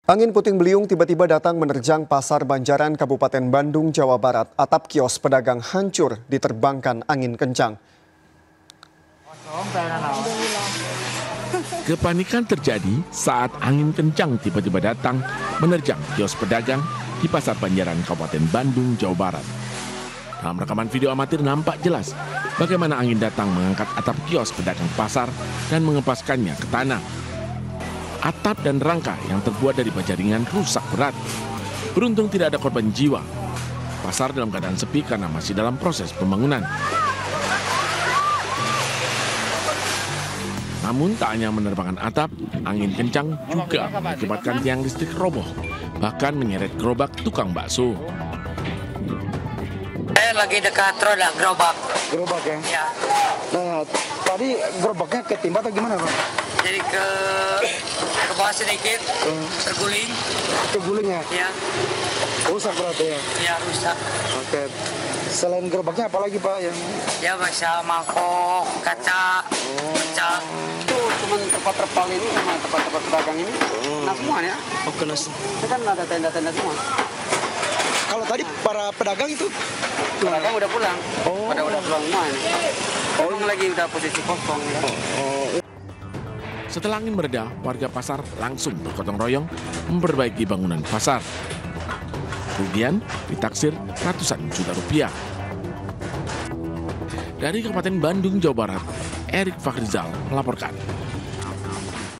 Angin puting beliung tiba-tiba datang menerjang Pasar Banjaran, Kabupaten Bandung, Jawa Barat. Atap kios pedagang hancur diterbangkan angin kencang. Kepanikan terjadi saat angin kencang tiba-tiba datang menerjang kios pedagang di Pasar Banjaran, Kabupaten Bandung, Jawa Barat. Dalam rekaman video amatir nampak jelas bagaimana angin datang mengangkat atap kios pedagang pasar dan mengempaskannya ke tanah. Atap dan rangka yang terbuat dari baja ringan rusak berat. Beruntung tidak ada korban jiwa. Pasar dalam keadaan sepi karena masih dalam proses pembangunan. Namun tak hanya menerbangkan atap, angin kencang juga mengakibatkan tiang listrik roboh, bahkan menyeret gerobak tukang bakso. Saya lagi dekat roda gerobak. Gerobak ya? Ya. Nah, tadi gerobaknya ketimpa atau gimana, Pak? Jadi ke bawah sedikit, terguling. Keguling ya? Ya, Rusak berarti ya? ya rusak. Oke. Selain gerobaknya apa lagi, Pak? Yang Ya bisa mangkok, kaca, pecah. Itu cuma tempat terpal ini sama tempat-tempat pedagang ini. Nah semuanya. oh, kena. Itu kan ada tenda-tenda semua. Kalau tadi para pedagang itu Pedagang udah pulang. Oh. Udah pulang semua ini. Orang lagi udah posisi kosong. Ya. Setelah angin mereda, warga pasar langsung bergotong royong memperbaiki bangunan pasar. Kerugian ditaksir ratusan juta rupiah. Dari Kabupaten Bandung, Jawa Barat, Erik Fakhrizal melaporkan.